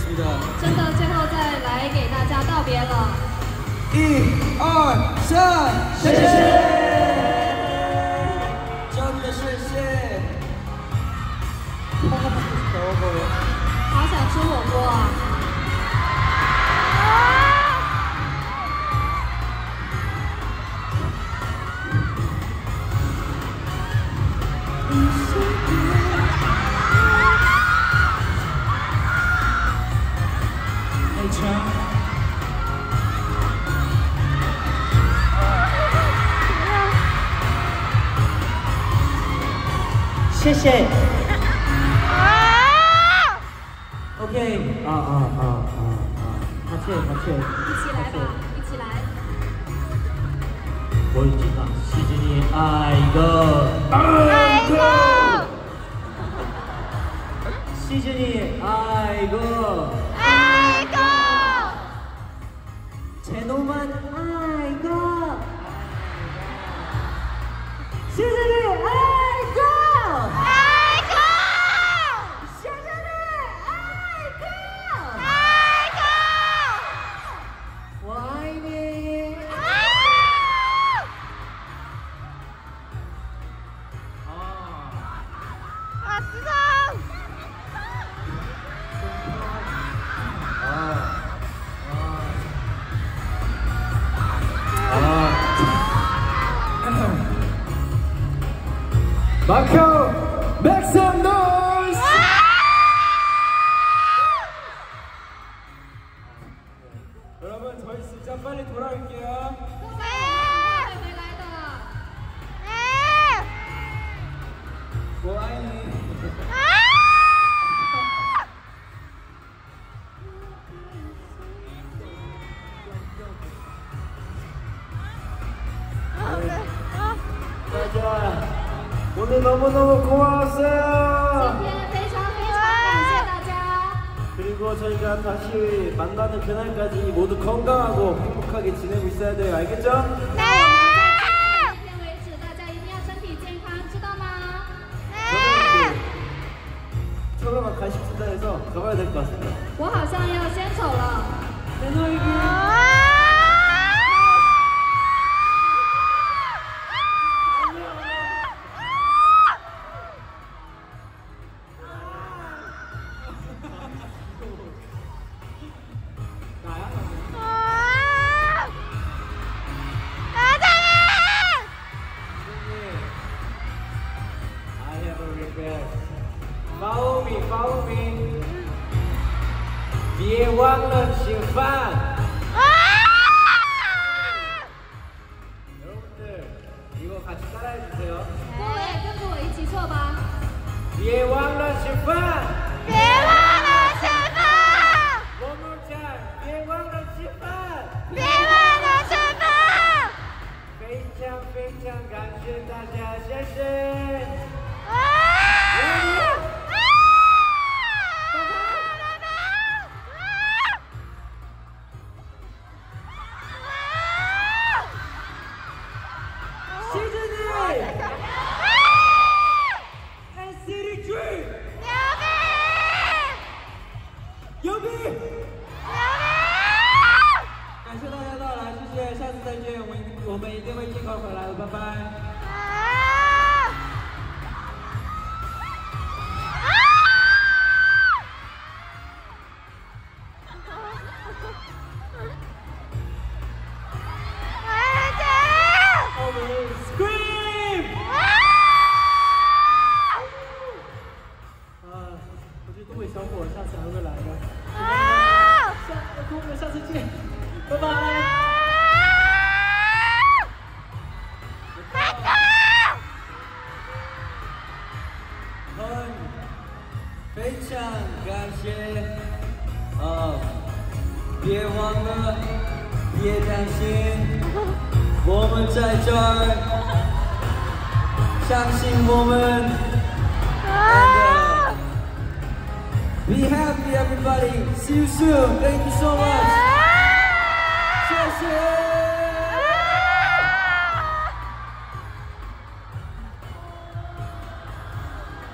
인사드리겠습니다. 真的，最后再来给大家道别了。 1、2、3，谢谢，真的谢谢。 好想吃火锅啊！ 谢谢。OK， 他切。 一起来吧，一起来。 我已经把谢谢你爱一个，谢谢你爱一个，제 놈만爱一个，谢谢你爱一个。 마카오 make some noise! 여러분 저희 진짜 빨리 돌아올게요. 고아이. 맞아. 오늘 너무너무 고마웠어요. 그리고 저희가 다시 만나는 그날까지 모두 건강하고 행복하게 지내고 있어야 돼요. 알겠죠? 네! 저는 간식 준다 해서 가봐야 될 것 같습니다. 我好像要先走了。 Follow me. 别忘了吃饭. 여러분들 이거 같이 따라해 주세요. 各位跟着我一起做吧。 别忘了吃饭. One more time. 别忘了吃饭. 非常感谢大家，谢谢。 感谢大家到来，谢谢，下次再见，我们一定会健康回来的，拜拜。东北小伙下次还会来的。下次见，拜拜。非常感谢，别忘了，别担心，我们在这儿，相信我们。Be happy, everybody. See you soon. Thank you so much. 谢谢。